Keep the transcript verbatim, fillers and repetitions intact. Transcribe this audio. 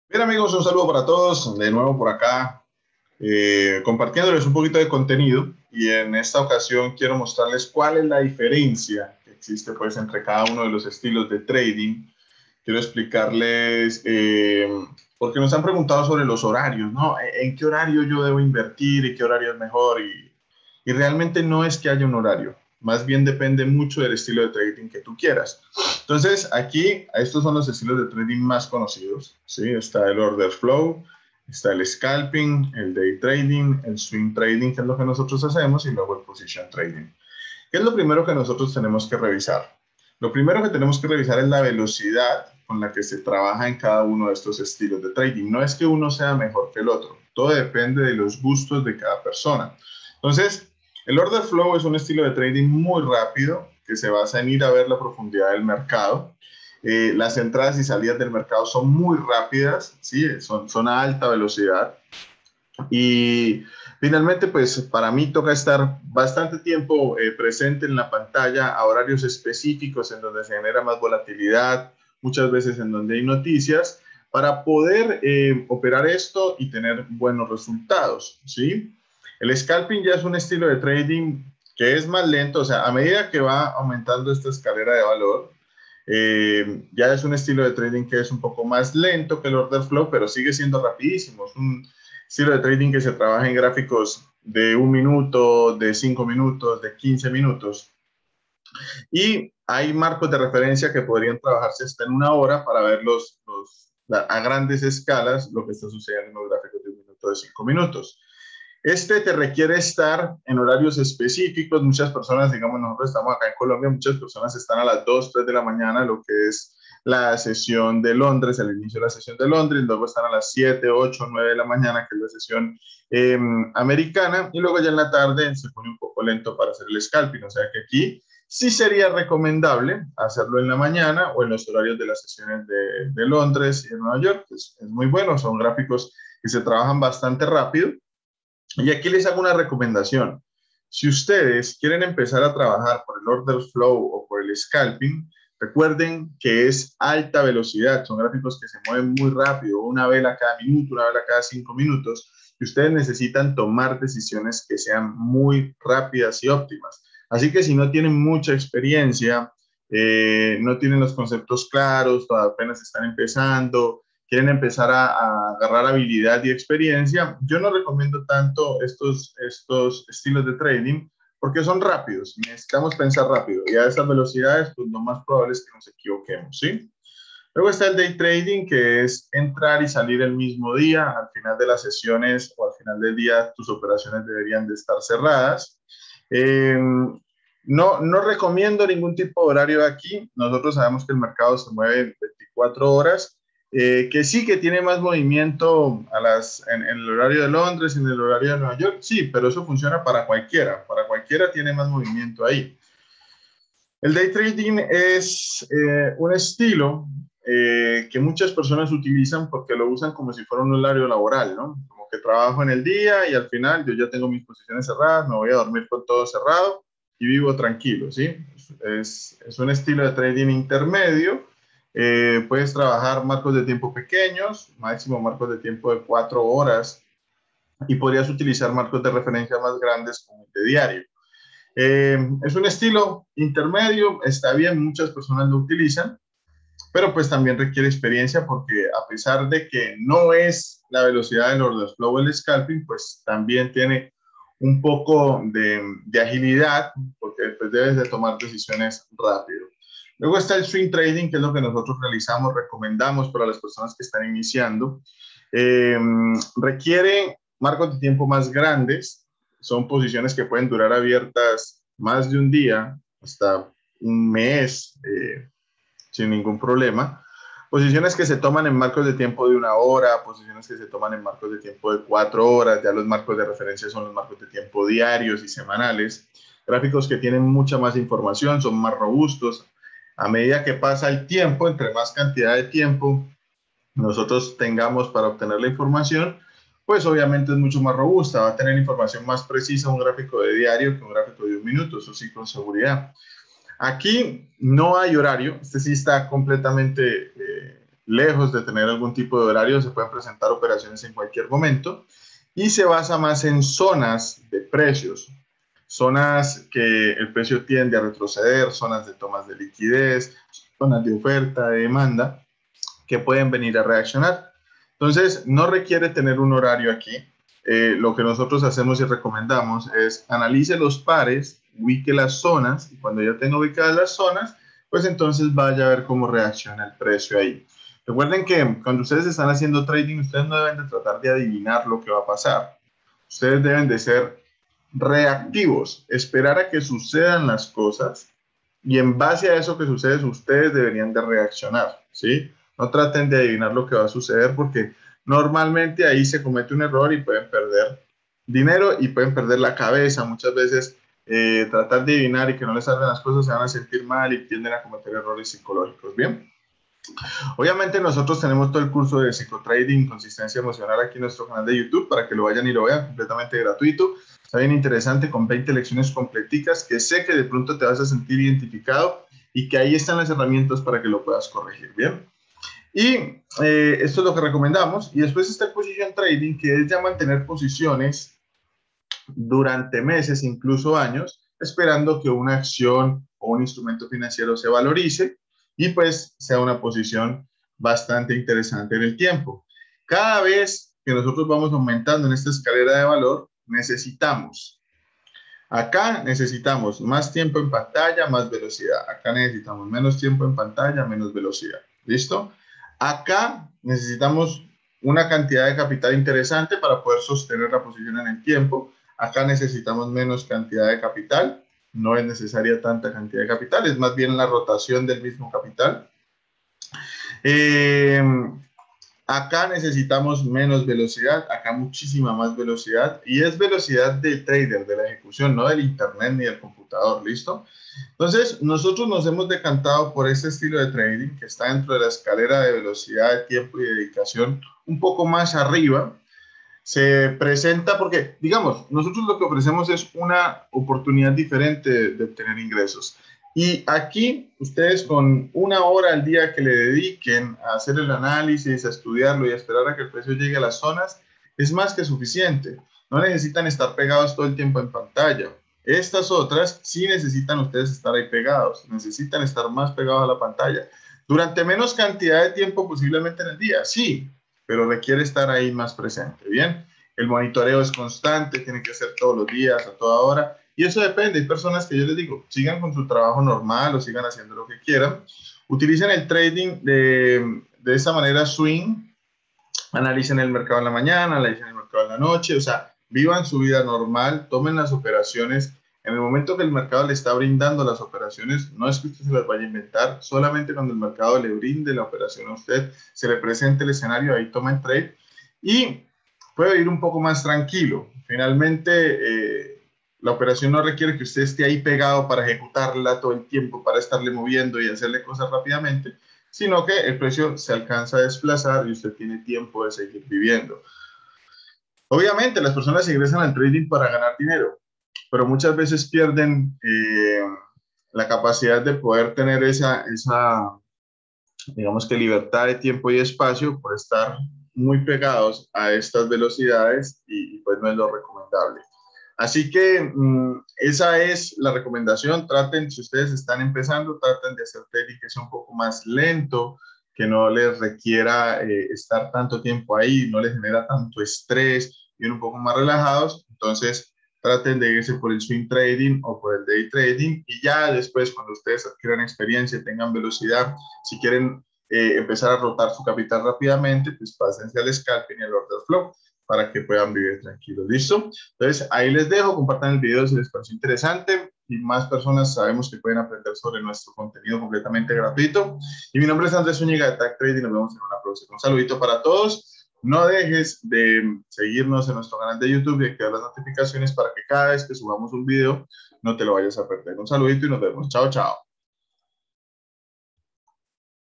Bien amigos, un saludo para todos, de nuevo por acá, eh, compartiéndoles un poquito de contenido y en esta ocasión quiero mostrarles cuál es la diferencia que existe pues entre cada uno de los estilos de trading. Quiero explicarles, eh, porque nos han preguntado sobre los horarios, ¿no? ¿En qué horario yo debo invertir y qué horario es mejor? Y, y realmente no es que haya un horario, más bien depende mucho del estilo de trading que tú quieras. Entonces, aquí, estos son los estilos de trading más conocidos, ¿sí? Está el order flow, está el scalping, el day trading, el swing trading, que es lo que nosotros hacemos, y luego el position trading. ¿Qué es lo primero que nosotros tenemos que revisar? Lo primero que tenemos que revisar es la velocidad con la que se trabaja en cada uno de estos estilos de trading. No es que uno sea mejor que el otro, todo depende de los gustos de cada persona. Entonces, el order flow es un estilo de trading muy rápido que se basa en ir a ver la profundidad del mercado. Eh, las entradas y salidas del mercado son muy rápidas, ¿sí? son, son a alta velocidad. Y finalmente, pues para mí toca estar bastante tiempo eh, presente en la pantalla a horarios específicos en donde se genera más volatilidad, muchas veces en donde hay noticias, para poder eh, operar esto y tener buenos resultados, ¿sí? El scalping ya es un estilo de trading que es más lento, o sea, a medida que va aumentando esta escalera de valor, eh, ya es un estilo de trading que es un poco más lento que el order flow, pero sigue siendo rapidísimo. Es un estilo de trading que se trabaja en gráficos de un minuto, de cinco minutos, de quince minutos. Y hay marcos de referencia que podrían trabajarse hasta en una hora para ver los, los, a grandes escalas lo que está sucediendo en los gráficos de un minuto, de cinco minutos. Este te requiere estar en horarios específicos. Muchas personas, digamos, nosotros estamos acá en Colombia, muchas personas están a las dos, tres de la mañana, lo que es la sesión de Londres, el inicio de la sesión de Londres, luego están a las siete, ocho, nueve de la mañana, que es la sesión eh, americana, y luego ya en la tarde se pone un poco lento para hacer el scalping, o sea que aquí sí sería recomendable hacerlo en la mañana o en los horarios de las sesiones de, de Londres y de Nueva York. Es, es muy bueno, son gráficos que se trabajan bastante rápido. Y aquí les hago una recomendación. Si ustedes quieren empezar a trabajar por el order flow o por el scalping, recuerden que es alta velocidad, son gráficos que se mueven muy rápido, una vela cada minuto, una vela cada cinco minutos, y ustedes necesitan tomar decisiones que sean muy rápidas y óptimas. Así que si no tienen mucha experiencia, eh, no tienen los conceptos claros, apenas están empezando, quieren empezar a, a, agarrar habilidad y experiencia, yo no recomiendo tanto estos, estos estilos de trading porque son rápidos, necesitamos pensar rápido y a esas velocidades pues lo más probable es que nos equivoquemos, ¿sí? Luego está el day trading, que es entrar y salir el mismo día. Al final de las sesiones o al final del día tus operaciones deberían de estar cerradas. Eh, no, no recomiendo ningún tipo de horario aquí. Nosotros sabemos que el mercado se mueve veinticuatro horas, eh, que sí que tiene más movimiento a las, en, en el horario de Londres, en el horario de Nueva York, sí, pero eso funciona para cualquiera. Para cualquiera tiene más movimiento ahí. El day trading es eh, un estilo eh, que muchas personas utilizan porque lo usan como si fuera un horario laboral, ¿no? Como que trabajo en el día y al final yo ya tengo mis posiciones cerradas, me voy a dormir con todo cerrado y vivo tranquilo, ¿sí? Es, es un estilo de trading intermedio. Eh, puedes trabajar marcos de tiempo pequeños, máximo marcos de tiempo de cuatro horas, y podrías utilizar marcos de referencia más grandes como el de diario. Eh, es un estilo intermedio, está bien, muchas personas lo utilizan, pero pues también requiere experiencia porque a pesar de que no es la velocidad del order flow el scalping, pues también tiene un poco de, de agilidad porque pues debes de tomar decisiones rápido. Luego está el swing trading, que es lo que nosotros realizamos, recomendamos para las personas que están iniciando. Eh, requiere marcos de tiempo más grandes, son posiciones que pueden durar abiertas más de un día, hasta un mes, eh, sin ningún problema. Posiciones que se toman en marcos de tiempo de una hora, posiciones que se toman en marcos de tiempo de cuatro horas, ya los marcos de referencia son los marcos de tiempo diarios y semanales. Gráficos que tienen mucha más información, son más robustos. A medida que pasa el tiempo, entre más cantidad de tiempo nosotros tengamos para obtener la información, pues obviamente es mucho más robusta, va a tener información más precisa un gráfico de diario que un gráfico de un minuto, eso sí con seguridad. Aquí no hay horario, este sí está completamente eh, lejos de tener algún tipo de horario, se pueden presentar operaciones en cualquier momento y se basa más en zonas de precios, zonas que el precio tiende a retroceder, zonas de tomas de liquidez, zonas de oferta, de demanda, que pueden venir a reaccionar. Entonces, no requiere tener un horario aquí. Eh, lo que nosotros hacemos y recomendamos es analice los pares, ubique las zonas, y cuando ya tenga ubicadas las zonas, pues entonces vaya a ver cómo reacciona el precio ahí. Recuerden que cuando ustedes están haciendo trading, ustedes no deben de tratar de adivinar lo que va a pasar. Ustedes deben de ser reactivos, esperar a que sucedan las cosas y en base a eso que sucede, ustedes deberían de reaccionar, ¿sí? No traten de adivinar lo que va a suceder porque normalmente ahí se comete un error y pueden perder dinero y pueden perder la cabeza. Muchas veces eh, tratar de adivinar y que no les salgan las cosas se van a sentir mal y tienden a cometer errores psicológicos, ¿bien? Obviamente nosotros tenemos todo el curso de psicotrading, consistencia emocional aquí en nuestro canal de YouTube para que lo vayan y lo vean, completamente gratuito. Está bien interesante, con veinte lecciones completicas que sé que de pronto te vas a sentir identificado y que ahí están las herramientas para que lo puedas corregir, ¿bien? Y eh, esto es lo que recomendamos. Y después está el position trading, que es ya mantener posiciones durante meses, incluso años, esperando que una acción o un instrumento financiero se valorice y pues sea una posición bastante interesante en el tiempo. Cada vez que nosotros vamos aumentando en esta escalera de valor, necesitamos, acá necesitamos más tiempo en pantalla, más velocidad. Acá necesitamos menos tiempo en pantalla, menos velocidad. ¿Listo? Acá necesitamos una cantidad de capital interesante para poder sostener la posición en el tiempo. Acá necesitamos menos cantidad de capital. No es necesaria tanta cantidad de capital, es más bien la rotación del mismo capital. Eh, Acá necesitamos menos velocidad, acá muchísima más velocidad, y es velocidad del trader, de la ejecución, no del internet ni del computador, ¿listo? Entonces, nosotros nos hemos decantado por este estilo de trading que está dentro de la escalera de velocidad, de tiempo y dedicación, un poco más arriba. Se presenta porque, digamos, nosotros lo que ofrecemos es una oportunidad diferente de, de obtener ingresos. Y aquí ustedes con una hora al día que le dediquen a hacer el análisis, a estudiarlo y a esperar a que el precio llegue a las zonas, es más que suficiente. No necesitan estar pegados todo el tiempo en pantalla. Estas otras sí necesitan ustedes estar ahí pegados, necesitan estar más pegados a la pantalla. Durante menos cantidad de tiempo posiblemente en el día, sí, pero requiere estar ahí más presente, ¿bien? El monitoreo es constante, tiene que ser todos los días, a toda hora, y eso depende. Hay personas que yo les digo, sigan con su trabajo normal o sigan haciendo lo que quieran, utilicen el trading de, de esa manera swing, analicen el mercado en la mañana, analicen el mercado en la noche, o sea, vivan su vida normal, tomen las operaciones. En el momento que el mercado le está brindando las operaciones, no es que usted se las vaya a inventar, solamente cuando el mercado le brinde la operación a usted, se le presente el escenario, ahí toma el trade y puede ir un poco más tranquilo. Finalmente, eh, la operación no requiere que usted esté ahí pegado para ejecutarla todo el tiempo, para estarle moviendo y hacerle cosas rápidamente, sino que el precio se alcanza a desplazar y usted tiene tiempo de seguir viviendo. Obviamente, las personas ingresan al trading para ganar dinero, pero muchas veces pierden eh, la capacidad de poder tener esa, esa, digamos que libertad de tiempo y espacio por estar muy pegados a estas velocidades y, y pues no es lo recomendable. Así que mmm, esa es la recomendación. Traten, si ustedes están empezando, traten de hacer trading que sea un poco más lento, que no les requiera eh, estar tanto tiempo ahí, no les genera tanto estrés, y un poco más relajados. Entonces, traten de irse por el swing trading o por el day trading y ya después, cuando ustedes adquieran experiencia, tengan velocidad, si quieren eh, empezar a rotar su capital rápidamente, pues pásense al scalping y al order flow para que puedan vivir tranquilos. ¿Listo? Entonces, ahí les dejo, compartan el video si les pareció interesante y más personas sabemos que pueden aprender sobre nuestro contenido completamente gratuito. Y mi nombre es Andrés Zúñiga de Tag Trading y nos vemos en una próxima. Un saludito para todos. No dejes de seguirnos en nuestro canal de YouTube y activar las notificaciones para que cada vez que subamos un video no te lo vayas a perder. Un saludito y nos vemos. Chao, chao.